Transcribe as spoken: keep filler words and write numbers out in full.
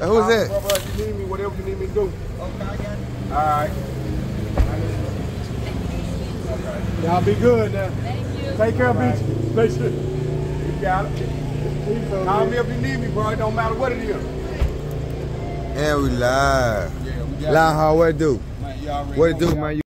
Who's that? Bro, bro, if you need me, whatever you need me to do. Okay, I got it. All right. Okay. Y'all be good now. Thank you. Take care, Right. Beach. Make sure. You got it. Call me if you need me, bro. It don't matter what it is. And we live. Yeah, we got Live, how what it do? it. Man, you already What it know do, we man?